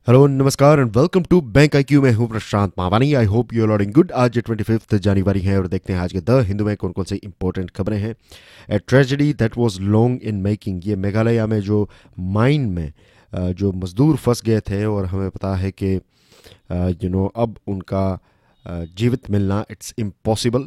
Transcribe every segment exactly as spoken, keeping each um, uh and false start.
Hello नमस्कार and welcome to bank I Q. मैं हूं Prashant Mawani. I hope you are loading good. आज twenty fifth जनवरी है और देखते हैं आज के द हिंदू में कौन कौन से इंपॉर्टेंट खबरें हैं। A tragedy that was long in making. ये मेघालय में जो माइन में अ, जो मजदूर फंस गए थे और हमें पता है कि यू नो अब उनका अ, जीवित मिलना इट्स इम्पॉसिबल।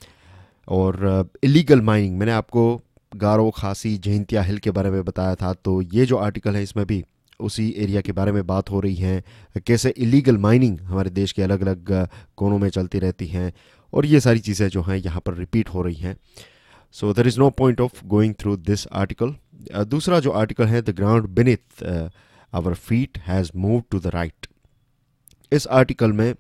और इलीगल माइनिंग, मैंने आपको गारो खासी जयंतिया हिल के बारे में बताया था, तो ये जो आर्टिकल है इसमें भी उसी एरिया के बारे में बात हो रही है। कैसे इलीगल माइनिंग हमारे देश के अलग अलग कोनों में चलती रहती हैं और ये सारी चीज़ें जो हैं यहाँ पर रिपीट हो रही हैं। So there is no point of going through this article. दूसरा जो आर्टिकल है, the ground beneath our feet has move to the right. इस आर्टिकल में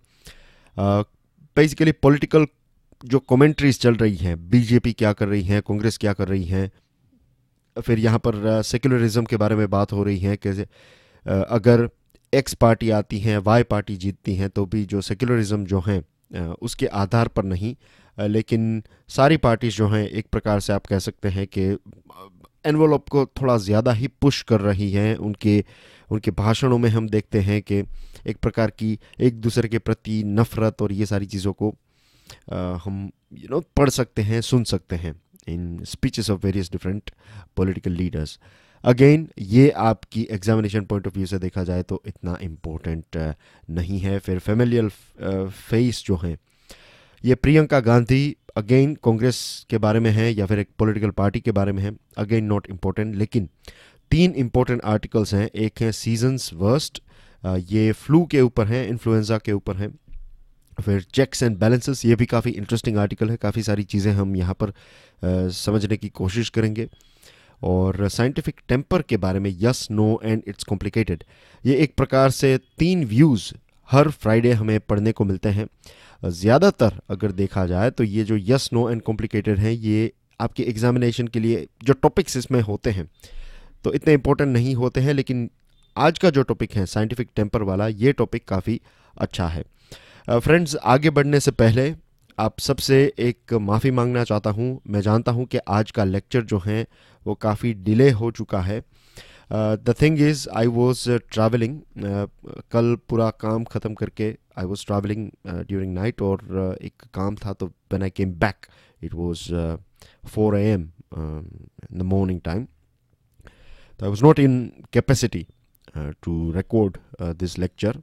बेसिकली पॉलिटिकल जो कमेंट्रीज चल रही हैं, बीजेपी क्या कर रही है, कांग्रेस क्या कर रही हैं, फिर यहाँ पर सेक्युलरिज्म के बारे में बात हो रही है कि अगर एक्स पार्टी आती हैं, वाई पार्टी जीतती हैं, तो भी जो सेक्युलरिज्म जो हैं उसके आधार पर नहीं, लेकिन सारी पार्टीज जो हैं एक प्रकार से आप कह सकते हैं कि एनवलप को थोड़ा ज़्यादा ही पुश कर रही हैं। उनके उनके भाषणों में हम देखते हैं कि एक प्रकार की एक दूसरे के प्रति नफ़रत और ये सारी चीज़ों को आ, हम यू नो पढ़ सकते हैं, सुन सकते हैं in speeches of various different political leaders. Again ये आपकी एग्जामिनेशन पॉइंट ऑफ व्यू से देखा जाए तो इतना इम्पोर्टेंट नहीं है। फिर फेमिलियल फेस जो हैं, ये प्रियंका गांधी अगेन कांग्रेस के बारे में है या फिर एक पॉलिटिकल पार्टी के बारे में है, अगेन नॉट इम्पोर्टेंट। लेकिन तीन इम्पोर्टेंट आर्टिकल्स हैं। एक है सीजन्स वर्स्ट, ये फ्लू के ऊपर है, इन्फ्लुएंजा के ऊपर है। फिर चेक्स एंड बैलेंसेस, ये भी काफ़ी इंटरेस्टिंग आर्टिकल है। काफ़ी सारी चीज़ें हम यहाँ पर आ, समझने की कोशिश करेंगे। और साइंटिफिक टेम्पर के बारे में, yes no and it's complicated, ये एक प्रकार से तीन व्यूज़ हर फ्राइडे हमें पढ़ने को मिलते हैं। ज़्यादातर अगर देखा जाए तो ये जो यस नो एंड कॉम्प्लिकेटेड हैं, ये आपके एग्जामिनेशन के लिए जो टॉपिक्स इसमें होते हैं तो इतने इंपॉर्टेंट नहीं होते हैं, लेकिन आज का जो टॉपिक है साइंटिफिक टेम्पर वाला, ये टॉपिक काफ़ी अच्छा है। फ्रेंड्स, uh, आगे बढ़ने से पहले आप सबसे एक माफ़ी मांगना चाहता हूँ। मैं जानता हूँ कि आज का लेक्चर जो है वो काफ़ी डिले हो चुका है। The thing is I was travelling, कल पूरा काम ख़त्म करके I was travelling during night, और uh, एक काम था, तो when I came back it was four A M in the morning time. तो I was not in capacity to record this lecture.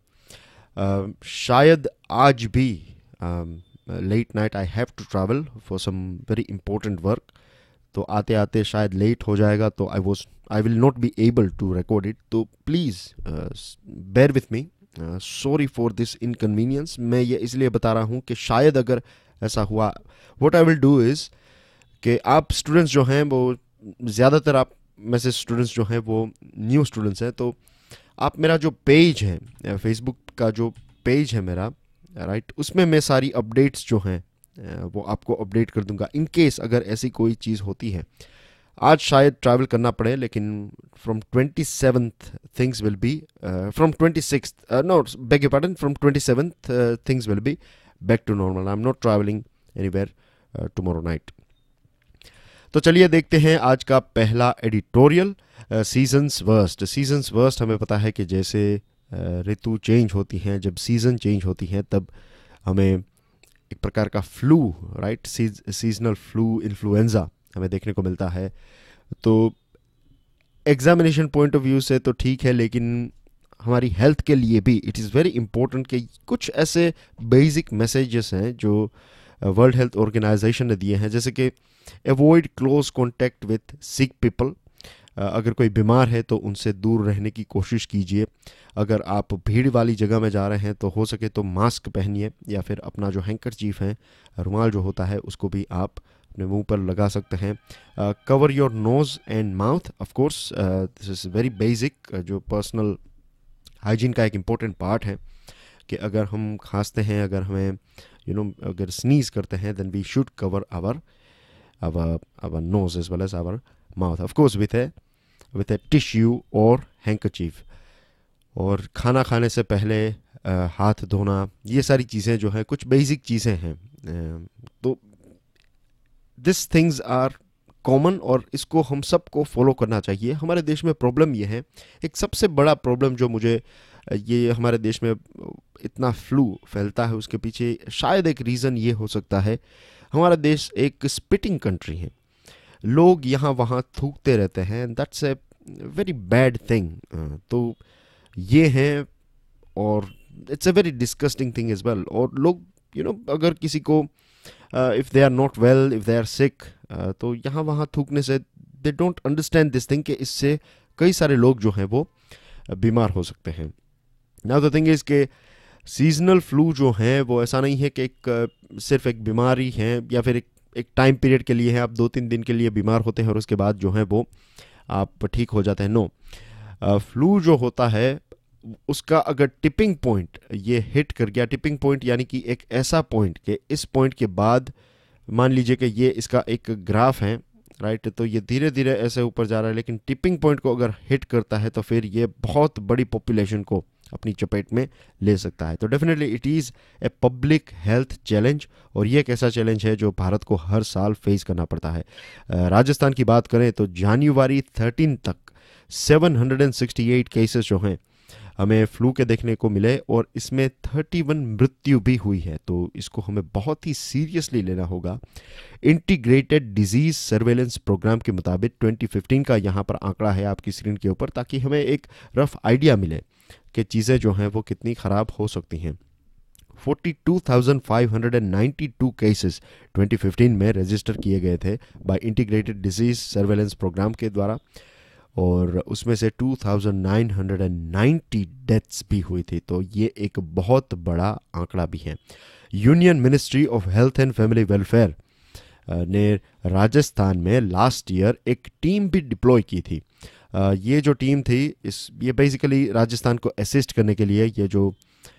शायद आज भी late night I have to travel for some very important work, तो आते आते शायद late हो जाएगा, तो I was I will not be able to record it. तो please bear with me, sorry for this inconvenience. मैं ये इसलिए बता रहा हूँ कि शायद अगर ऐसा हुआ, what I will do is कि आप स्टूडेंट्स जो हैं वो ज़्यादातर आप में से स्टूडेंट्स जो हैं वो न्यू स्टूडेंट्स हैं, तो आप मेरा जो पेज है फेसबुक का, जो पेज है मेरा, राइट, उसमें मैं सारी अपडेट्स जो हैं वो आपको अपडेट कर दूंगा इन केस अगर ऐसी कोई चीज़ होती है। आज शायद ट्रैवल करना पड़े, लेकिन from twenty seventh things will be from twenty six no beg you pardon from twenty seventh things will be back to normal. I am not travelling anywhere tomorrow night. तो चलिए देखते हैं आज का पहला editorial, season's worst. Season's worst, हमें पता है कि जैसे ऋतु चेंज होती हैं, जब सीज़न चेंज होती हैं, तब हमें एक प्रकार का flu, right, seasonal flu, influenza हमें देखने को मिलता है। तो एग्जामिनेशन पॉइंट ऑफ व्यू से तो ठीक है, लेकिन हमारी हेल्थ के लिए भी इट इज़ वेरी इंपॉर्टेंट कि कुछ ऐसे बेसिक मैसेजेस हैं जो वर्ल्ड हेल्थ ऑर्गेनाइजेशन ने दिए हैं, जैसे कि avoid close contact with sick people. अगर कोई बीमार है तो उनसे दूर रहने की कोशिश कीजिए। अगर आप भीड़ वाली जगह में जा रहे हैं तो हो सके तो मास्क पहनिए, या फिर अपना जो हैंकरचीफ है, रुमाल जो होता है, उसको भी आप अपने मुंह पर लगा सकते हैं। Cover your nose and mouth, of course this is very basic, जो पर्सनल हाइजीन का एक इम्पोर्टेंट पार्ट है कि अगर हम खांसते हैं, अगर हमें यू you नो know, अगर स्नीज करते हैं, then we should cover our our our nose as well as our mouth, of course with a with a tissue और हैंकरचीफ। और खाना खाने से पहले आ, हाथ धोना, ये सारी चीज़ें जो हैं कुछ बेसिक चीज़ें हैं। तो दिस थिंग्स आर कॉमन और इसको हम सबको फॉलो करना चाहिए। हमारे देश में प्रॉब्लम ये है, एक सबसे बड़ा प्रॉब्लम जो मुझे ये हमारे देश में इतना फ्लू फैलता है, उसके पीछे शायद एक रीज़न ये हो सकता है, हमारा देश एक स्पिटिंग कंट्री है, लोग यहाँ वहाँ थूकते रहते हैं, that's a very bad thing. तो ये हैं, और it's a very disgusting thing as well. और लोग यू you नो know, अगर किसी को if they are not well, if they are sick, तो यहाँ वहाँ थूकने से they don't understand this thing कि इससे कई सारे लोग जो हैं वो बीमार हो सकते हैं। नाउ द थिंग इज़ के सीजनल फ्लू जो है वो ऐसा नहीं है कि एक सिर्फ एक बीमारी है या फिर एक एक टाइम पीरियड के लिए है, आप दो तीन दिन के लिए बीमार होते हैं और उसके बाद जो है वो आप ठीक हो जाते हैं। नो, फ्लू जो होता है उसका अगर टिपिंग पॉइंट ये हिट कर गया, टिपिंग पॉइंट यानी कि एक ऐसा पॉइंट कि इस पॉइंट के बाद मान लीजिए कि ये इसका एक ग्राफ है, राइट, तो ये धीरे धीरे ऐसे ऊपर जा रहा है, लेकिन टिपिंग पॉइंट को अगर हिट करता है तो फिर ये बहुत बड़ी पॉपुलेशन को अपनी चपेट में ले सकता है। तो definitely it is a public health challenge, और ये एक ऐसा चैलेंज है जो भारत को हर साल फेस करना पड़ता है। राजस्थान की बात करें तो जनवरी थर्टीन तक seven hundred sixty eight cases जो हैं हमें फ्लू के देखने को मिले, और इसमें इकतीस मृत्यु भी हुई है। तो इसको हमें बहुत ही सीरियसली लेना होगा। इंटीग्रेटेड डिजीज सर्वेलेंस प्रोग्राम के मुताबिक ट्वेंटी फिफ्टीन का यहाँ पर आंकड़ा है आपकी स्क्रीन के ऊपर, ताकि हमें एक रफ आइडिया मिले कि चीज़ें जो हैं वो कितनी ख़राब हो सकती हैं। Forty two thousand five hundred ninety two cases twenty fifteen में रजिस्टर किए गए थे by integrated disease surveillance programme के द्वारा, और उसमें से two thousand nine hundred ninety deaths भी हुई थी। तो ये एक बहुत बड़ा आंकड़ा भी है। Union ministry of health and family welfare ने राजस्थान में लास्ट ईयर एक टीम भी डिप्लॉय की थी। uh, ये जो टीम थी इस ये बेसिकली राजस्थान को असिस्ट करने के लिए, ये जो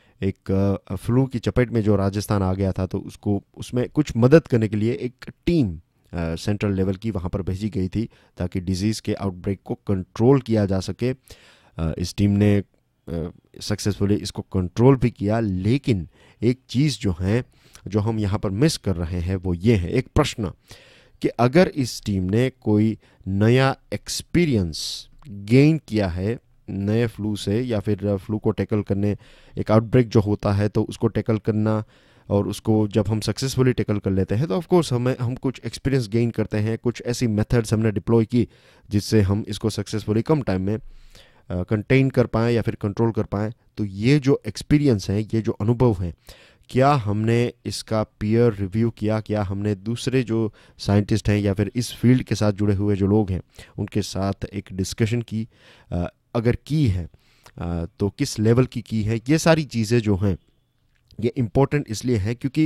एक फ्लू uh, की चपेट में जो राजस्थान आ गया था, तो उसको उसमें कुछ मदद करने के लिए एक टीम सेंट्रल uh, लेवल की वहाँ पर भेजी गई थी, ताकि डिजीज़ के आउटब्रेक को कंट्रोल किया जा सके। uh, इस टीम ने सक्सेसफुली uh, इसको कंट्रोल भी किया, लेकिन एक चीज़ जो है जो हम यहाँ पर मिस कर रहे हैं वो ये है, एक प्रश्न कि अगर इस टीम ने कोई नया एक्सपीरियंस गेन किया है नए फ्लू से, या फिर फ्लू को टैकल करने, एक आउटब्रेक जो होता है तो उसको टैकल करना, और उसको जब हम सक्सेसफुली टैकल कर लेते हैं तो ऑफ कोर्स हमें हम कुछ एक्सपीरियंस गेन करते हैं, कुछ ऐसी मेथड्स हमने डिप्लॉय की जिससे हम इसको सक्सेसफुली कम टाइम में कंटेन uh, कर पाएँ या फिर कंट्रोल कर पाएँ। तो ये जो एक्सपीरियंस है, ये जो अनुभव है, क्या हमने इसका पीयर रिव्यू किया, क्या हमने दूसरे जो साइंटिस्ट हैं या फिर इस फील्ड के साथ जुड़े हुए जो लोग हैं उनके साथ एक डिस्कशन की, आ, अगर की है आ, तो किस लेवल की की है। ये सारी चीज़ें जो हैं ये इम्पोर्टेंट इसलिए हैं क्योंकि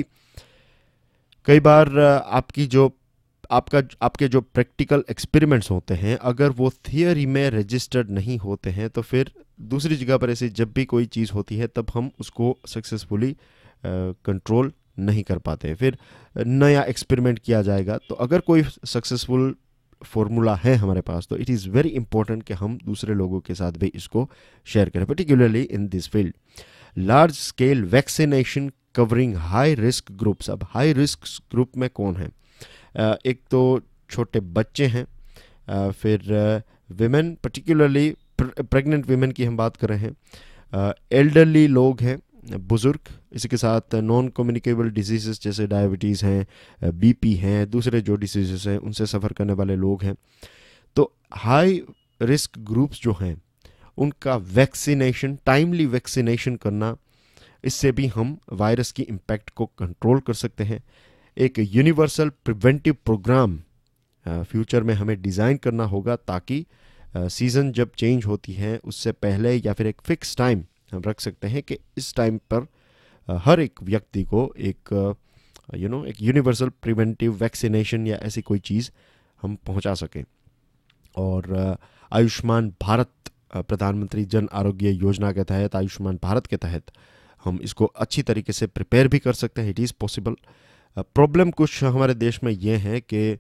कई बार आपकी जो आपका आपके जो प्रैक्टिकल एक्सपेरिमेंट्स होते हैं, अगर वो थियोरी में रजिस्टर्ड नहीं होते हैं तो फिर दूसरी जगह पर ऐसी जब भी कोई चीज़ होती है तब हम उसको सक्सेसफुली कंट्रोल uh, नहीं कर पाते, फिर नया एक्सपेरिमेंट किया जाएगा। तो अगर कोई सक्सेसफुल फॉर्मूला है हमारे पास तो इट इज़ वेरी इंपॉर्टेंट कि हम दूसरे लोगों के साथ भी इसको शेयर करें, particularly in this field. Large scale vaccination covering high risk groups. अब हाई रिस्क ग्रुप में कौन है? uh, एक तो छोटे बच्चे हैं, uh, फिर विमेन, पर्टिकुलरली प्रेग्नेंट विमेन की हम बात कर रहे हैं, एल्डरली uh, लोग हैं, बुज़ुर्ग, इसी के साथ नॉन कम्युनिकेबल डिजीज़ जैसे डायबिटीज़ हैं, बीपी हैं, दूसरे जो डिजीज़ हैं उनसे सफ़र करने वाले लोग हैं। तो हाई रिस्क ग्रुप्स जो हैं उनका वैक्सीनेशन, टाइमली वैक्सीनेशन करना, इससे भी हम वायरस की इम्पैक्ट को कंट्रोल कर सकते हैं। एक यूनिवर्सल प्रिवेंटिव प्रोग्राम फ्यूचर में हमें डिज़ाइन करना होगा ताकि सीज़न जब चेंज होती है उससे पहले या फिर एक फ़िक्स टाइम हम रख सकते हैं कि इस टाइम पर हर एक व्यक्ति को एक यू नो एक यूनिवर्सल प्रिवेंटिव वैक्सीनेशन या ऐसी कोई चीज़ हम पहुंचा सकें। और आयुष्मान भारत, प्रधानमंत्री जन आरोग्य योजना के तहत, आयुष्मान भारत के तहत हम इसको अच्छी तरीके से प्रिपेयर भी कर सकते हैं। It is possible. प्रॉब्लम कुछ हमारे देश में ये है कि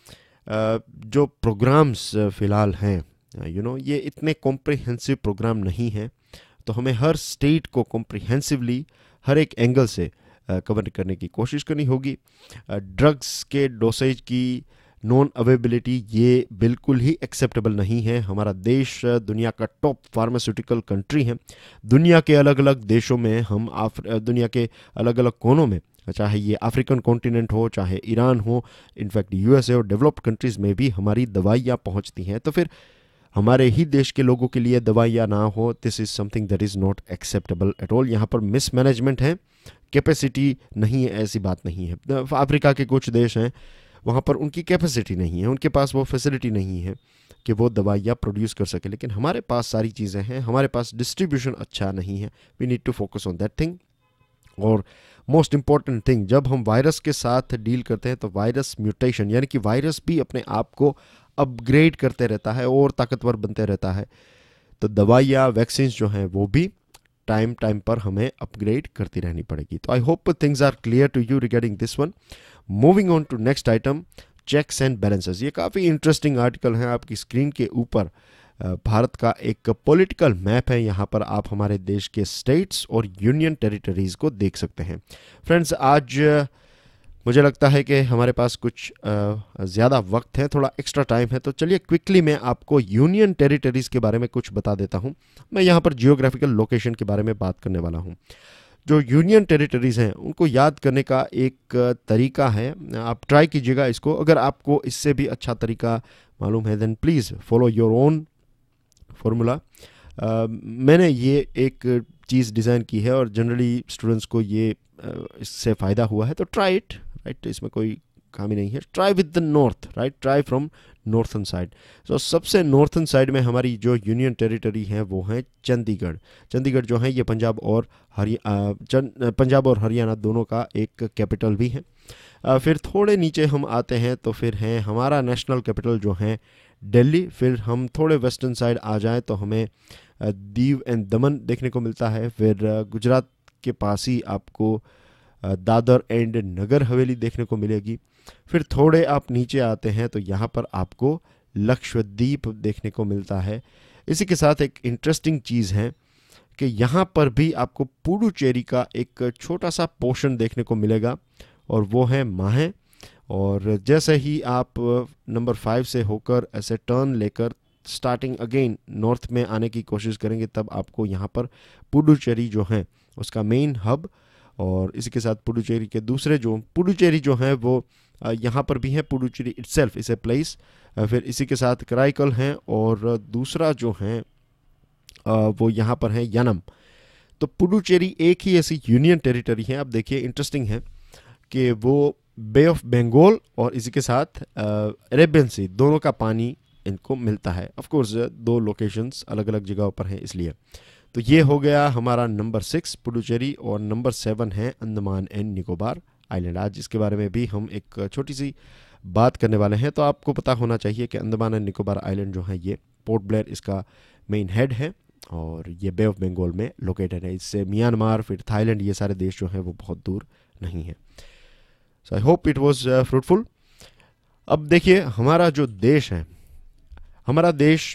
जो प्रोग्राम्स फ़िलहाल हैं यू नो ये इतने कॉम्प्रिहेंसिव प्रोग्राम नहीं हैं, तो हमें हर स्टेट को कॉम्प्रिहेंसिवली हर एक एंगल से कवर करने की कोशिश करनी होगी। ड्रग्स के डोसेज की नॉन अवेलेबिलिटी ये बिल्कुल ही एक्सेप्टेबल नहीं है। हमारा देश दुनिया का टॉप फार्मास्यूटिकल कंट्री है। दुनिया के अलग अलग देशों में हम आफ दुनिया के अलग अलग कोनों में, चाहे ये अफ्रीकन कॉन्टिनेंट हो, चाहे ईरान हो, इनफैक्ट यूएसए और डेवलप्ड कंट्रीज़ में भी हमारी दवाइयाँ पहुँचती हैं। तो फिर हमारे ही देश के लोगों के लिए दवाइयाँ ना हो, this is something that is not acceptable at all. यहाँ पर मिसमैनेजमेंट है, कैपेसिटी नहीं है, ऐसी बात नहीं है। अफ्रीका के कुछ देश हैं, वहाँ पर उनकी कैपेसिटी नहीं है, उनके पास वो फैसिलिटी नहीं है कि वो दवाइयाँ प्रोड्यूस कर सके, लेकिन हमारे पास सारी चीज़ें हैं, हमारे पास डिस्ट्रीब्यूशन अच्छा नहीं है। We need to focus on that thing. और मोस्ट इम्पॉर्टेंट थिंग, जब हम वायरस के साथ डील करते हैं तो वायरस म्यूटेशन, यानी कि वायरस भी अपने आप को अपग्रेड करते रहता है और ताकतवर बनते रहता है। तो दवाइयाँ, वैक्सीन जो हैं वो भी टाइम टाइम पर हमें अपग्रेड करती रहनी पड़ेगी। तो I hope things are clear to you regarding this one. Moving on to next item, checks and balances. ये काफ़ी इंटरेस्टिंग आर्टिकल है। आपकी स्क्रीन के ऊपर भारत का एक पॉलिटिकल मैप है। यहाँ पर आप हमारे देश के स्टेट्स और यूनियन टेरिटरीज़ को देख सकते हैं। फ्रेंड्स, आज मुझे लगता है कि हमारे पास कुछ ज़्यादा वक्त है, थोड़ा एक्स्ट्रा टाइम है, तो चलिए क्विकली मैं आपको यूनियन टेरिटरीज़ के बारे में कुछ बता देता हूँ। मैं यहाँ पर जियोग्राफिकल लोकेशन के बारे में बात करने वाला हूँ। जो यूनियन टेरिटरीज़ हैं उनको याद करने का एक तरीका है, आप ट्राई कीजिएगा इसको। अगर आपको इससे भी अच्छा तरीका मालूम है then please follow your own formula. मैंने ये एक चीज़ डिज़ाइन की है और जनरली स्टूडेंट्स को ये uh, इससे फ़ायदा हुआ है, तो ट्राई इट, राइट। इसमें कोई खामी नहीं है। Try with the north, right, try from northern side. So सबसे नॉर्थन साइड में हमारी जो यूनियन टेरिटरी है वो है चंडीगढ़। चंडीगढ़ जो है ये पंजाब और हरियाणा पंजाब और हरियाणा दोनों का एक कैपिटल भी है। uh, फिर थोड़े नीचे हम आते हैं तो फिर हैं हमारा नेशनल कैपिटल जो है दिल्ली। फिर हम थोड़े वेस्टर्न साइड आ जाएं तो हमें दीव एंड दमन देखने को मिलता है। फिर गुजरात के पास ही आपको दादर एंड नगर हवेली देखने को मिलेगी। फिर थोड़े आप नीचे आते हैं तो यहाँ पर आपको लक्षद्वीप देखने को मिलता है। इसी के साथ एक इंटरेस्टिंग चीज़ है कि यहाँ पर भी आपको पुडुचेरी का एक छोटा सा पोर्शन देखने को मिलेगा और वो है माहे। और जैसे ही आप नंबर फाइव से होकर ऐसे टर्न लेकर स्टार्टिंग अगेन नॉर्थ में आने की कोशिश करेंगे तब आपको यहाँ पर पुडुचेरी जो है उसका मेन हब, और इसी के साथ पुडुचेरी के दूसरे जो पुडुचेरी जो है वो यहाँ पर भी है, पुडुचेरी इटसेल्फ इस ए प्लेस। फिर इसी के साथ कराईकल हैं और दूसरा जो है वो यहाँ पर है यानम। तो पुडुचेरी एक ही ऐसी यूनियन टेरिटरी है। अब देखिए इंटरेस्टिंग है कि वो बे ऑफ बंगाल और इसी के साथ अरेबियन सी दोनों का पानी इनको मिलता है। ऑफ कोर्स दो लोकेशंस अलग अलग जगहों पर हैं इसलिए। तो ये हो गया हमारा नंबर सिक्स पुडुचेरी, और नंबर सेवन है अंडमान एंड निकोबार आइलैंड। आज इसके बारे में भी हम एक छोटी सी बात करने वाले हैं। तो आपको पता होना चाहिए कि अंडमान एंड निकोबार आइलैंड जो है ये पोर्ट ब्लेयर इसका मेन हेड है और ये बे ऑफ बंगाल में लोकेटेड है। इससे म्यांमार फिर थाईलैंड ये सारे देश जो हैं वो बहुत दूर नहीं है। So I hope it was fruitful. अब देखिए हमारा जो देश है, हमारा देश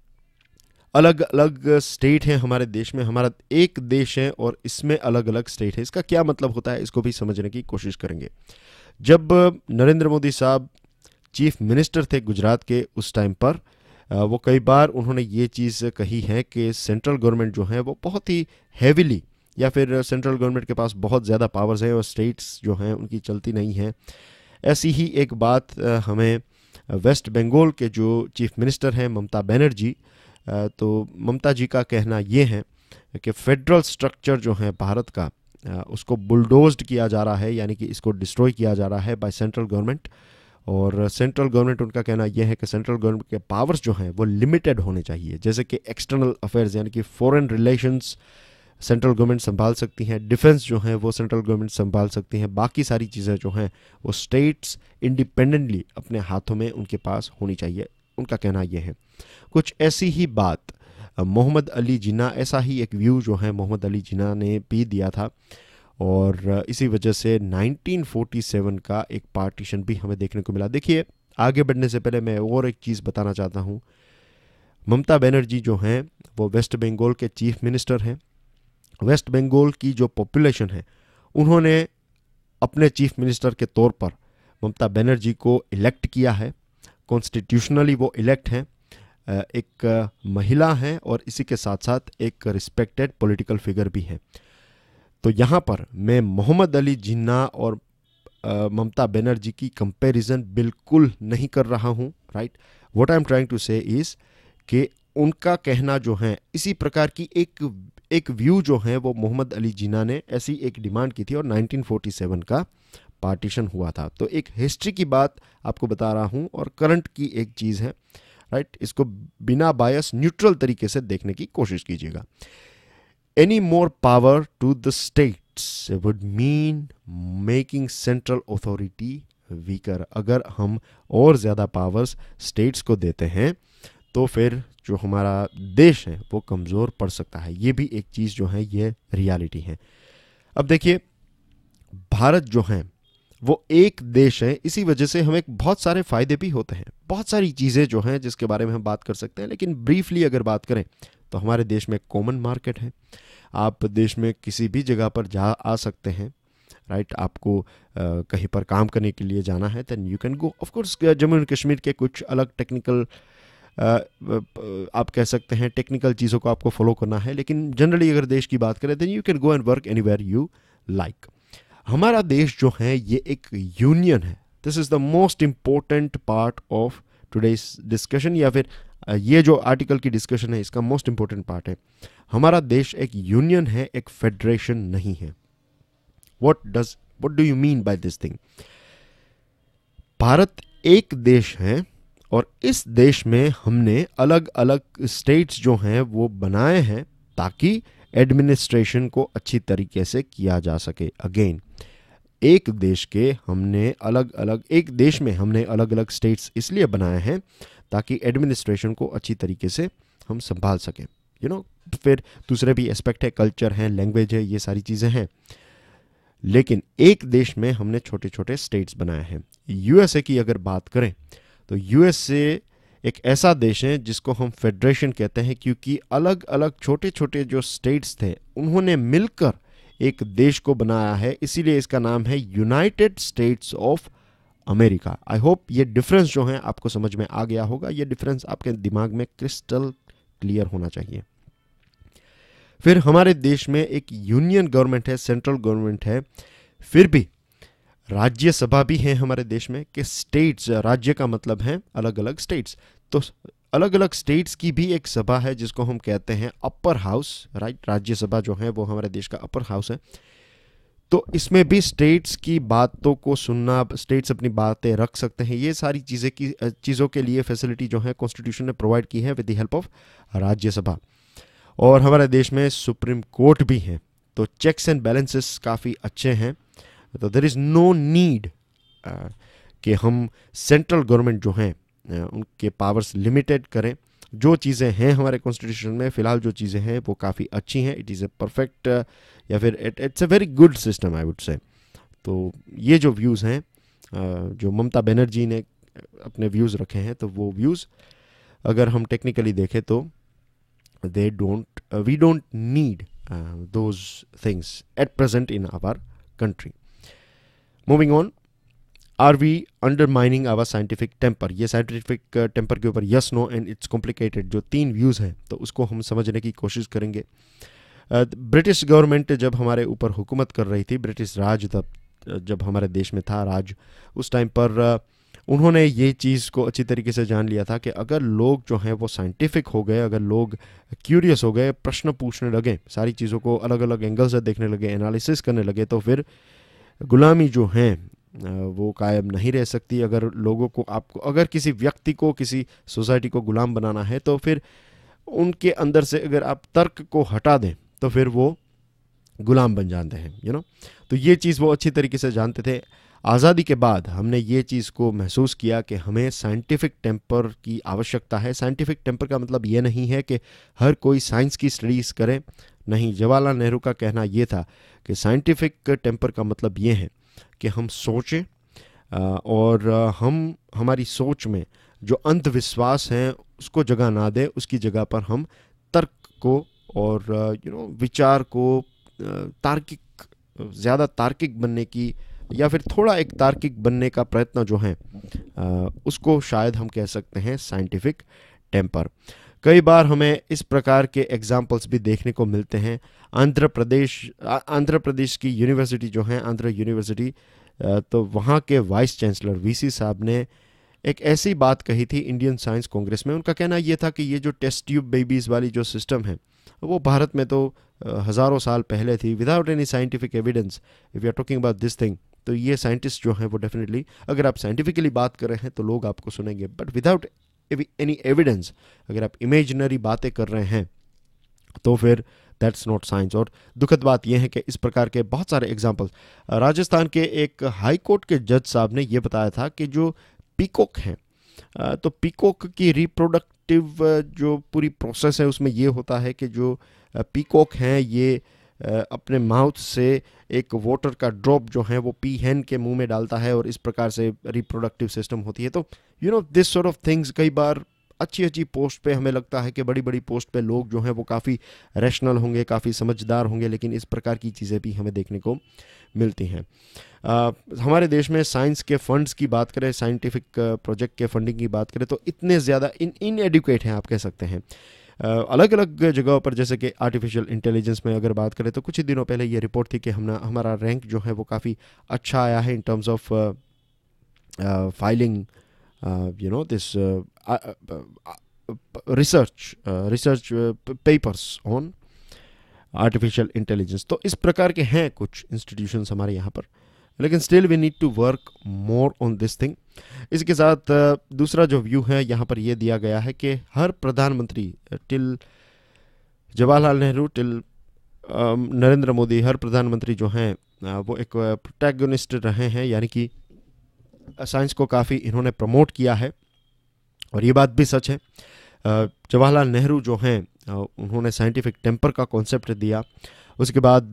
अलग अलग स्टेट है। हमारे देश में हमारा एक देश है और इसमें अलग अलग स्टेट है। इसका क्या मतलब होता है इसको भी समझने की कोशिश करेंगे। जब नरेंद्र मोदी साहब चीफ मिनिस्टर थे गुजरात के उस टाइम पर, वो कई बार उन्होंने ये चीज़ कही है कि सेंट्रल गवर्नमेंट जो है वो बहुत ही हैविली, या फिर सेंट्रल गवर्नमेंट के पास बहुत ज़्यादा पावर्स हैं और स्टेट्स जो हैं उनकी चलती नहीं है। ऐसी ही एक बात हमें वेस्ट बंगाल के जो चीफ मिनिस्टर हैं ममता बनर्जी, तो ममता जी का कहना ये है कि फेडरल स्ट्रक्चर जो है भारत का उसको बुलडोज्ड किया जा रहा है, यानी कि इसको डिस्ट्रॉय किया जा रहा है बाय सेंट्रल गवर्नमेंट। और सेंट्रल गवर्नमेंट उनका कहना यह है कि सेंट्रल गवर्नमेंट के पावर्स जो हैं वो लिमिटेड होने चाहिए। जैसे कि एक्सटर्नल अफेयर्स यानी कि फॉरेन रिलेशंस सेंट्रल गवर्नमेंट संभाल सकती हैं, डिफेंस जो है वो सेंट्रल गवर्नमेंट संभाल सकती हैं, बाकी सारी चीज़ें जो हैं वो स्टेट्स इंडिपेंडेंटली अपने हाथों में उनके पास होनी चाहिए। उनका कहना यह है। कुछ ऐसी ही बात मोहम्मद अली जिन्ना, ऐसा ही एक व्यू जो है मोहम्मद अली जिन्ना ने भी दिया था, और इसी वजह से नाइनटीन फोर्टी सेवन का एक पार्टीशन भी हमें देखने को मिला। देखिए आगे बढ़ने से पहले मैं और एक चीज़ बताना चाहता हूँ। ममता बनर्जी जो हैं वो वेस्ट बंगाल के चीफ मिनिस्टर हैं। वेस्ट बंगाल की जो पॉपुलेशन है उन्होंने अपने चीफ मिनिस्टर के तौर पर ममता बनर्जी को इलेक्ट किया है, कॉन्स्टिट्यूशनली वो इलेक्ट हैं, एक महिला हैं और इसी के साथ साथ एक रिस्पेक्टेड पॉलिटिकल फिगर भी हैं। तो यहाँ पर मैं मोहम्मद अली जिन्ना और ममता बनर्जी की कंपैरिजन बिल्कुल नहीं कर रहा हूँ, right. What I am trying to say is कि उनका कहना जो है, इसी प्रकार की एक एक व्यू जो है वो मोहम्मद अली जिन्ना ने ऐसी एक डिमांड की थी और नाइनटीन फोर्टी सेवन का पार्टीशन हुआ था। तो एक हिस्ट्री की बात आपको बता रहा हूँ और करंट की एक चीज़ है, राइट। इसको बिना बायस न्यूट्रल तरीके से देखने की कोशिश कीजिएगा। Any more power to the states would mean making central authority weaker. अगर हम और ज़्यादा पावर्स स्टेट्स को देते हैं तो फिर जो हमारा देश है वो कमज़ोर पड़ सकता है। ये भी एक चीज़ जो है ये रियलिटी है। अब देखिए, भारत जो है वो एक देश है, इसी वजह से हमें बहुत सारे फ़ायदे भी होते हैं, बहुत सारी चीज़ें जो हैं जिसके बारे में हम बात कर सकते हैं। लेकिन ब्रीफली अगर बात करें तो हमारे देश में कॉमन मार्केट है, आप देश में किसी भी जगह पर जा आ सकते हैं, राइट। आपको आ, कहीं पर काम करने के लिए जाना है then you can go. Of course Jammu and Kashmir के कुछ अलग टेक्निकल आप कह सकते हैं टेक्निकल चीज़ों को आपको फॉलो करना है, लेकिन जनरली अगर देश की बात करें then you can go and work anywhere you like. हमारा देश जो है ये एक यूनियन है। This is the most important part of today's discussion, या फिर ये जो आर्टिकल की डिस्कशन है इसका मोस्ट इम्पोर्टेंट पार्ट है। हमारा देश एक यूनियन है, एक फेडरेशन नहीं है। What does what do you mean by this thing? Bharat एक देश है और इस देश में हमने अलग अलग स्टेट्स जो हैं वो बनाए हैं ताकि एडमिनिस्ट्रेशन को अच्छी तरीके से किया जा सके। अगेन, एक देश के हमने अलग अलग एक देश में हमने अलग अलग स्टेट्स इसलिए बनाए हैं ताकि एडमिनिस्ट्रेशन को अच्छी तरीके से हम संभाल सकें। यू नो, फिर दूसरे भी एस्पेक्ट है, कल्चर है, लैंग्वेज है, ये सारी चीज़ें हैं। लेकिन एक देश में हमने छोटे छोटे स्टेट्स बनाए हैं। यूएसए की अगर बात करें तो यूएसए एक ऐसा देश है जिसको हम फेडरेशन कहते हैं, क्योंकि अलग अलग छोटे छोटे जो स्टेट्स थे उन्होंने मिलकर एक देश को बनाया है, इसीलिए इसका नाम है United States of America. I hope ये डिफरेंस जो है आपको समझ में आ गया होगा। ये डिफरेंस आपके दिमाग में क्रिस्टल क्लियर होना चाहिए। फिर हमारे देश में एक यूनियन गवर्नमेंट है, सेंट्रल गवर्नमेंट है, फिर भी राज्यसभा भी है हमारे देश में। कि स्टेट्स, राज्य का मतलब है अलग अलग स्टेट्स, तो अलग अलग स्टेट्स की भी एक सभा है जिसको हम कहते हैं अपर हाउस, राइट। राज्यसभा जो है वो हमारे देश का अपर हाउस है। तो इसमें भी स्टेट्स की बातों को सुनना, स्टेट्स अपनी बातें रख सकते हैं, ये सारी चीज़ें की चीज़ों के लिए फैसिलिटी जो है कॉन्स्टिट्यूशन ने प्रोवाइड की है with the help of Rajya Sabha. और हमारे देश में सुप्रीम कोर्ट भी है, तो चेक्स एंड बैलेंसेस काफ़ी अच्छे हैं। तो देयर इज़ नो नीड कि हम सेंट्रल गवर्नमेंट जो हैं उनके पावर्स लिमिटेड करें। जो चीज़ें हैं हमारे कॉन्स्टिट्यूशन में फ़िलहाल जो चीज़ें हैं वो काफ़ी अच्छी हैं। इट इज़ ए परफेक्ट या फिर it's a very good system I would say. तो ये जो व्यूज़ हैं जो ममता बनर्जी ने अपने व्यूज़ रखे हैं, तो वो व्यूज़ अगर हम टेक्निकली देखें तो they don't uh, we don't need uh, those things at present in our country. Moving on, are we undermining our scientific temper? ये scientific uh, temper के ऊपर yes no and it's complicated जो तीन views हैं तो उसको हम समझने की कोशिश करेंगे। ब्रिटिश uh, गवर्नमेंट जब हमारे ऊपर हुकूमत कर रही थी, ब्रिटिश राज तब जब हमारे देश में था राज, उस टाइम पर uh, उन्होंने ये चीज़ को अच्छी तरीके से जान लिया था कि अगर लोग जो हैं वो साइंटिफिक हो गए, अगर लोग क्यूरियस हो गए, प्रश्न पूछने लगे, सारी चीज़ों को अलग अलग एंगल से देखने लगे, एनालिसिस करने लगे, तो फिर गुलामी जो है वो कायम नहीं रह सकती। अगर लोगों को, आपको अगर किसी व्यक्ति को, किसी सोसाइटी को गुलाम बनाना है तो फिर उनके अंदर से अगर आप तर्क को हटा दें तो फिर वो गुलाम बन जाते हैं, यू नो। तो ये चीज़ वो अच्छी तरीके से जानते थे। आज़ादी के बाद हमने ये चीज़ को महसूस किया कि हमें साइंटिफिक टेम्पर की आवश्यकता है। साइंटिफिक टेम्पर का मतलब ये नहीं है कि हर कोई साइंस की स्टडीज़ करे, नहीं। जवाहरलाल नेहरू का कहना ये था कि साइंटिफिक टेम्पर का मतलब ये है कि हम सोचें और हम हमारी सोच में जो अंधविश्वास हैं उसको जगह ना दें, उसकी जगह पर हम तर्क को और यू नो विचार को तार्किक, ज़्यादा तार्किक बनने की या फिर थोड़ा एक तार्किक बनने का प्रयत्न जो है आ, उसको शायद हम कह सकते हैं साइंटिफिक टेम्पर। कई बार हमें इस प्रकार के एग्जाम्पल्स भी देखने को मिलते हैं। आंध्र प्रदेश आंध्र प्रदेश की यूनिवर्सिटी जो है, आंध्र यूनिवर्सिटी, तो वहाँ के वाइस चांसलर वीसी साहब ने एक ऐसी बात कही थी इंडियन साइंस कांग्रेस में। उनका कहना ये था कि ये जो टेस्ट ट्यूब बेबीज़ वाली जो सिस्टम है वो भारत में तो हज़ारों साल पहले थी, without any scientific evidence. If you are talking about this thing, तो ये साइंटिस्ट जो हैं वो डेफिनेटली, अगर आप साइंटिफिकली बात कर रहे हैं तो लोग आपको सुनेंगे, बट विदाउट एनी एविडेंस अगर आप इमेजिनरी बातें कर रहे हैं तो फिर दैट्स नॉट साइंस। और दुखद बात यह है कि इस प्रकार के बहुत सारे एग्जाम्पल्स, राजस्थान के एक हाई कोर्ट के जज साहब ने यह बताया था कि जो पीकॉक हैं, तो पीकॉक की रिप्रोडक्टिव जो पूरी प्रोसेस है उसमें ये होता है कि जो पीकॉक हैं ये अपने माउथ से एक वाटर का ड्रॉप जो है वो पी हैन के मुंह में डालता है और इस प्रकार से रिप्रोडक्टिव सिस्टम होती है। तो you know this sort of things, कई बार अच्छी अच्छी पोस्ट पे हमें लगता है कि बड़ी बड़ी पोस्ट पे लोग जो हैं वो काफ़ी रैशनल होंगे, काफ़ी समझदार होंगे, लेकिन इस प्रकार की चीज़ें भी हमें देखने को मिलती हैं। आ, हमारे देश में साइंस के फंड्स की बात करें, साइंटिफिक प्रोजेक्ट के फंडिंग की बात करें तो इतने ज़्यादा इन इनएडुकेट हैं आप कह सकते हैं। अलग अलग जगहों पर, जैसे कि आर्टिफिशियल इंटेलिजेंस में अगर बात करें तो कुछ ही दिनों पहले ये रिपोर्ट थी कि हम हमारा रैंक जो है वो काफ़ी अच्छा आया है in terms of filing you know this research research papers on artificial intelligence. तो इस प्रकार के हैं कुछ इंस्टीट्यूशंस हमारे यहाँ पर, लेकिन still we need to work more on this thing. इसके साथ दूसरा जो व्यू है यहाँ पर ये दिया गया है कि हर प्रधानमंत्री टिल जवाहरलाल नेहरू टिल नरेंद्र मोदी, हर प्रधानमंत्री जो हैं वो एक प्रोटैगनिस्ट रहे हैं, यानी कि साइंस को काफ़ी इन्होंने प्रमोट किया है और ये बात भी सच है। जवाहरलाल नेहरू जो हैं उन्होंने साइंटिफिक टेम्पर का कॉन्सेप्ट दिया। उसके बाद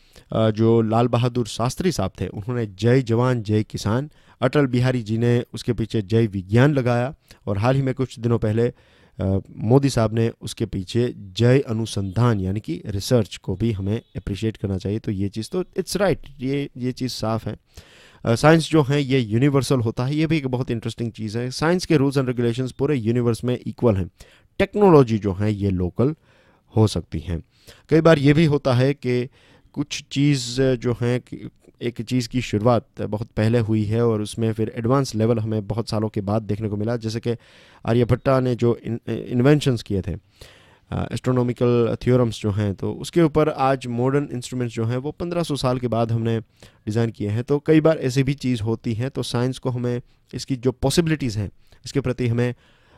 जो लाल बहादुर शास्त्री साहब थे उन्होंने जय जवान जय किसान, अटल बिहारी जी ने उसके पीछे जय विज्ञान लगाया और हाल ही में कुछ दिनों पहले मोदी साहब ने उसके पीछे जय अनुसंधान यानी कि रिसर्च को भी हमें अप्रिशिएट करना चाहिए। तो ये चीज़ तो इट्स राइट, ये ये चीज़ साफ है। साइंस uh, जो है ये यूनिवर्सल होता है, ये भी एक बहुत इंटरेस्टिंग चीज़ है। साइंस के रूल्स एंड रेगुलेशंस पूरे यूनिवर्स में इक्वल हैं। टेक्नोलॉजी जो है ये लोकल हो सकती हैं। कई बार ये भी होता है कि कुछ चीज़ जो है एक चीज़ की शुरुआत बहुत पहले हुई है और उसमें फिर एडवांस लेवल हमें बहुत सालों के बाद देखने को मिला, जैसे कि आर्यभट्टा ने जो इन्वेंशंस किए थे, एस्ट्रोनॉमिकल थ्योरम्स जो हैं, तो उसके ऊपर आज मॉडर्न इंस्ट्रूमेंट्स जो हैं वो पंद्रह सौ साल के बाद हमने डिज़ाइन किए हैं। तो कई बार ऐसी भी चीज़ होती हैं। तो साइंस को हमें इसकी जो पॉसिबिलिटीज़ हैं इसके प्रति हमें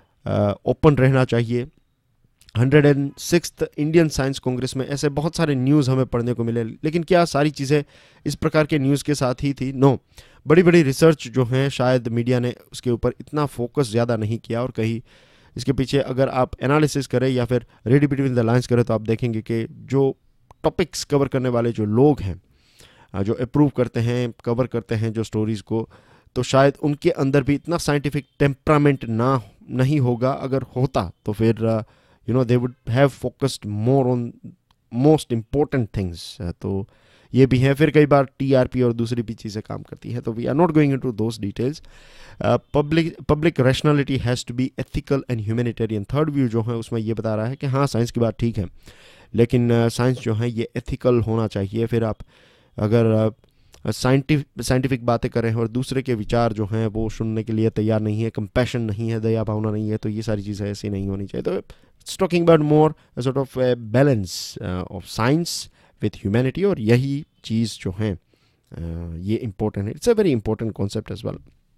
ओपन रहना चाहिए। Hundred and sixth Indian science congress में ऐसे बहुत सारे न्यूज़ हमें पढ़ने को मिले, लेकिन क्या सारी चीज़ें इस प्रकार के न्यूज़ के साथ ही थी? नो, बड़ी बड़ी रिसर्च जो हैं शायद मीडिया ने उसके ऊपर इतना फोकस ज़्यादा नहीं किया और कहीं इसके पीछे अगर आप एनालिसिस करें या फिर रीड बिटवीन द लाइंस करें तो आप देखेंगे कि जो टॉपिक्स कवर करने वाले जो लोग हैं, जो अप्रूव करते हैं, कवर करते हैं जो स्टोरीज़ को, तो शायद उनके अंदर भी इतना साइंटिफिक टेम्परामेंट ना नहीं होगा। अगर होता तो फिर you know they would have focused more on most important things. तो ये भी है। फिर कई बार टीआरपी और दूसरी भी चीज़ें काम करती हैं। तो we are not going into those details. Public public rationality has to be ethical and humanitarian. Third view जो है उसमें ये बता रहा है कि हाँ साइंस की बात ठीक है, लेकिन साइंस uh, जो है ये एथिकल होना चाहिए। फिर आप अगर साइंटिफिक साइंटिफिक बातें करें और दूसरे के विचार जो हैं वो सुनने के लिए तैयार नहीं है, कंपैशन नहीं है, दया भावना नहीं है, तो ये सारी चीज़ें ऐसी नहीं होनी चाहिए। तो it's talking about more sort of balance of science with humanity, और यही चीज़ जो है uh, ये इम्पोर्टेंट है। It's a very important concept as well.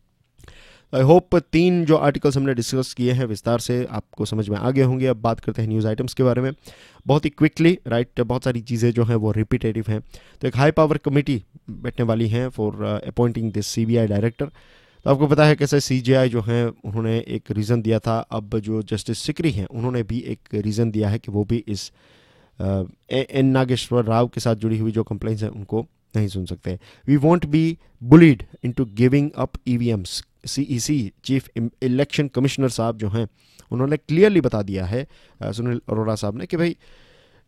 I hope तीन जो आर्टिकल्स हमने डिस्कस किए हैं विस्तार से आपको समझ में आ गए होंगे। अब बात करते हैं न्यूज़ आइटम्स के बारे में बहुत ही क्विकली, राइट। बहुत सारी चीज़ें जो हैं वो रिपीटेटिव हैं। तो एक हाई पावर कमेटी बैठने वाली हैं for appointing this CBI director. तो आपको पता है कैसे सीजीआई जो हैं उन्होंने एक रीज़न दिया था। अब जो जस्टिस सिकरी हैं उन्होंने भी एक रीज़न दिया है कि वो भी इस एन नागेश्वर राव के साथ जुड़ी हुई जो कंप्लेंट्स हैं उनको नहीं सुन सकते। We won't be bullied into giving up EVMs. CEC chief election commissioner साहब जो हैं उन्होंने क्लियरली बता दिया है सुनील अरोड़ा साहब ने कि भाई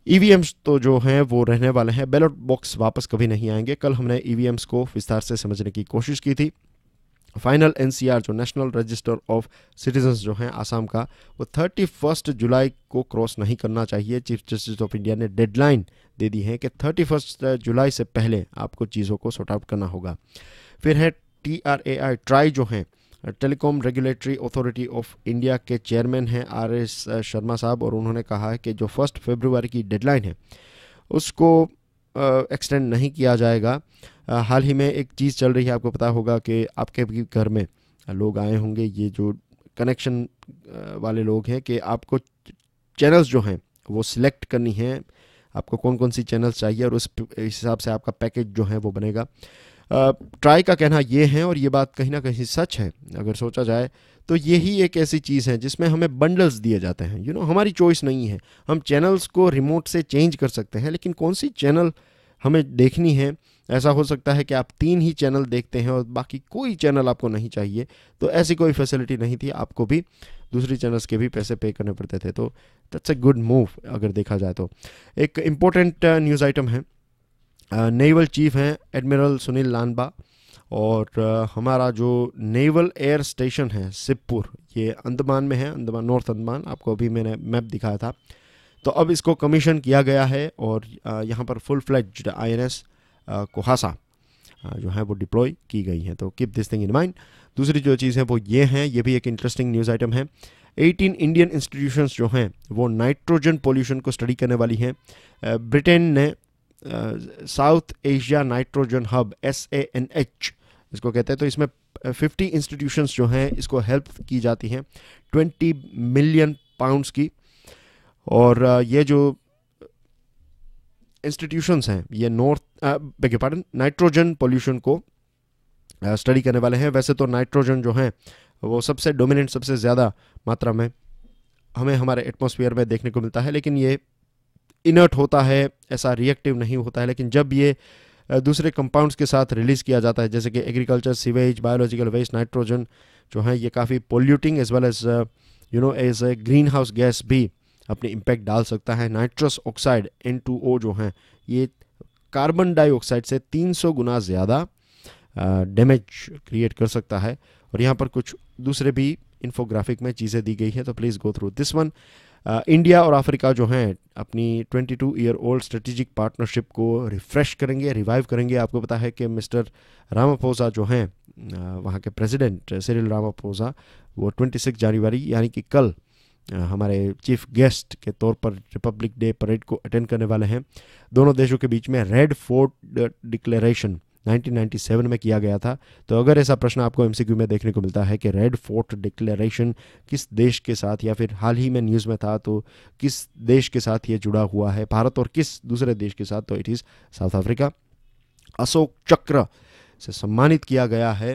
ईवीएम्स तो जो हैं वो रहने वाले हैं, बैलेट बॉक्स वापस कभी नहीं आएंगे। कल हमने ईवीएम्स को विस्तार से समझने की कोशिश की थी। फाइनल एनसीआर जो नेशनल रजिस्टर ऑफ सिटीजन्स जो हैं आसाम का, वो थर्टी फर्स्ट जुलाई को क्रॉस नहीं करना चाहिए। चीफ जस्टिस ऑफ इंडिया ने डेडलाइन दे दी है कि थर्टी फर्स्ट जुलाई से पहले आपको चीज़ों को सॉर्ट आउट करना होगा। फिर है T R A I TRAI जो हैं telecom regulatory authority of India के चेयरमैन हैं आर एस शर्मा साहब, और उन्होंने कहा है कि जो फर्स्ट फरवरी की डेडलाइन है उसको एक्सटेंड नहीं किया जाएगा। आ, हाल ही में एक चीज़ चल रही है, आपको पता होगा कि आपके भी घर में लोग आए होंगे, ये जो कनेक्शन वाले लोग हैं, कि आपको चैनल्स जो हैं वो सिलेक्ट करनी है, आपको कौन कौन सी चैनल्स चाहिए, और उस हिसाब से आपका पैकेज जो है वो बनेगा। ट्राई का कहना ये है, और ये बात कहीं ना कहीं सच है अगर सोचा जाए तो, यही एक ऐसी चीज़ है जिसमें हमें बंडल्स दिए जाते हैं। यू नो हमारी चॉइस नहीं है, हम चैनल्स को रिमोट से चेंज कर सकते हैं, लेकिन कौन सी चैनल हमें देखनी है, ऐसा हो सकता है कि आप तीन ही चैनल देखते हैं और बाकी कोई चैनल आपको नहीं चाहिए। तो ऐसी कोई फैसिलिटी नहीं थी, आपको भी दूसरी चैनल्स के भी पैसे पे करने पड़ते थे। तो दैट्स अ गुड मूव अगर देखा जाए तो। एक इम्पोर्टेंट न्यूज़ आइटम है, नेवल चीफ हैं एडमिरल सुनील लांबा, और uh, हमारा जो नेवल एयर स्टेशन है सिपपुर, ये अंडमान में है, अंडमान नॉर्थ अंडमान, आपको अभी मैंने मैप दिखाया था। तो अब इसको कमीशन किया गया है, और uh, यहाँ पर full fledged I N S Kohassa जो है वो डिप्लॉय की गई है। तो keep this thing in mind. दूसरी जो चीज़ है वो ये हैं, ये भी एक इंटरेस्टिंग न्यूज़ आइटम है। एटीन इंडियन इंस्टीट्यूशंस जो हैं वो नाइट्रोजन पोल्यूशन को स्टडी करने वाली हैं। ब्रिटेन ने South Asia nitrogen hub S A N H इसको कहते हैं, तो इसमें फिफ्टी इंस्टीट्यूशंस जो हैं इसको हेल्प की जाती हैं ट्वेंटी मिलियन पाउंड्स की। और ये जो इंस्टीट्यूशंस हैं ये नॉर्थ बेगे पार्डन नाइट्रोजन पोल्यूशन को स्टडी करने वाले हैं। वैसे तो नाइट्रोजन जो है वो सबसे डोमिनेंट, सबसे ज़्यादा मात्रा में हमें हमारे एटमॉस्फेयर में देखने को मिलता है, लेकिन ये इनर्ट होता है, ऐसा रिएक्टिव नहीं होता है। लेकिन जब ये दूसरे कंपाउंड्स के साथ रिलीज़ किया जाता है, जैसे कि agriculture, sewage, biological waste, nitrogen जो है ये काफ़ी polluting as well as you know as a greenhouse gas भी अपने इम्पैक्ट डाल सकता है। Nitrous oxide N two O जो है ये कार्बन डाइऑक्साइड से तीन सौ गुना ज़्यादा डैमेज क्रिएट कर सकता है। और यहाँ पर कुछ दूसरे भी इन्फोग्राफिक में चीज़ें दी गई हैं, तो please go through this one. India और अफ्रीका जो हैं अपनी twenty two year old strategic partnership को रिफ़्रेश करेंगे, रिवाइव करेंगे। आपको पता है कि मिस्टर रामापोसा जो हैं वहाँ के प्रेसिडेंट सिरिल रामापोसा, वो ट्वेंटी सिक्स जनवरी यानी कि कल हमारे चीफ गेस्ट के तौर पर रिपब्लिक डे परेड को अटेंड करने वाले हैं। दोनों देशों के बीच में Red Fort Declaration nineteen ninety seven में किया गया था। तो अगर ऐसा प्रश्न आपको एमसीक्यू में देखने को मिलता है कि रेड फोर्ट डिक्लेरेशन किस देश के साथ, या फिर हाल ही में न्यूज़ में था तो किस देश के साथ ये जुड़ा हुआ है, भारत और किस दूसरे देश के साथ, तो it is South Africa. Ashok Chakra से सम्मानित किया गया है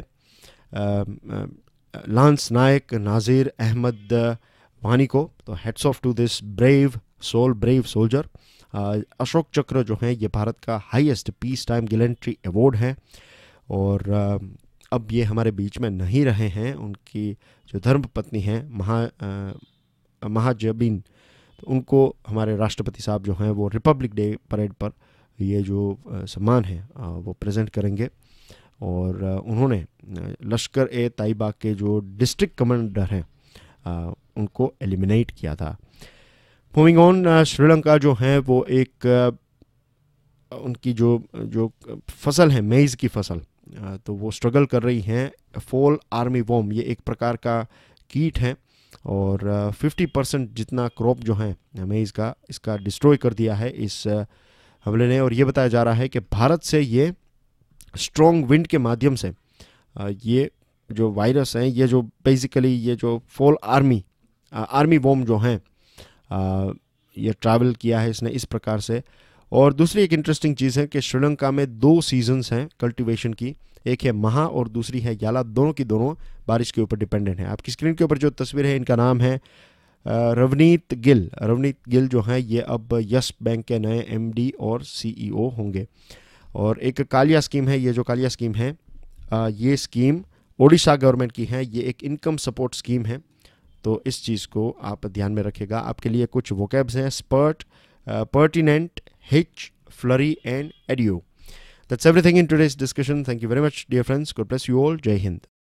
लांस नायक नाज़िर अहमद वानी को। तो heads off to this brave soul, brave soldier. Ashok Chakra जो है ये भारत का highest peace time gallantry award है, और अब ये हमारे बीच में नहीं रहे हैं। उनकी जो धर्म पत्नी हैं महा महाजबीन, तो उनको हमारे राष्ट्रपति साहब जो हैं वो रिपब्लिक डे परेड पर ये जो सम्मान है वो प्रेजेंट करेंगे। और उन्होंने लश्कर ए तैयबा के जो डिस्ट्रिक्ट कमांडर हैं उनको एलिमिनेट किया था। मूविंग ऑन, श्रीलंका जो है वो एक उनकी जो जो फसल है मेज़ की फसल, तो वो स्ट्रगल कर रही हैं फॉल आर्मी वॉर्म, ये एक प्रकार का कीट है, और फिफ्टी परसेंट जितना क्रॉप जो है मेज़ का इसका डिस्ट्रॉय कर दिया है इस हमले ने। और ये बताया जा रहा है कि भारत से ये स्ट्रॉन्ग विंड के माध्यम से ये जो वायरस हैं, ये जो बेसिकली ये जो फॉल आर्मी आर्मी वॉर्म जो हैं ये ट्रैवल किया है इसने इस प्रकार से। और दूसरी एक इंटरेस्टिंग चीज़ है कि श्रीलंका में दो सीजन्स हैं कल्टीवेशन की, एक है महा और दूसरी है याला, दोनों की दोनों बारिश के ऊपर डिपेंडेंट है। आपकी स्क्रीन के ऊपर जो तस्वीर है इनका नाम है रवनीत गिल। रवनीत गिल जो हैं ये अब यस बैंक के नए एमडी और सीईओ होंगे। और एक कालिया स्कीम है, ये जो कालिया स्कीम है ये स्कीम ओडिशा गवर्नमेंट की है, ये एक इनकम सपोर्ट स्कीम है। तो इस चीज़ को आप ध्यान में रखिएगा। आपके लिए कुछ वोकैब्स हैं, spurt, uh, pertinent, hitch, flurry, and adieu. That's everything in today's discussion. Thank you very much, dear friends. God bless you all. Jai Hind.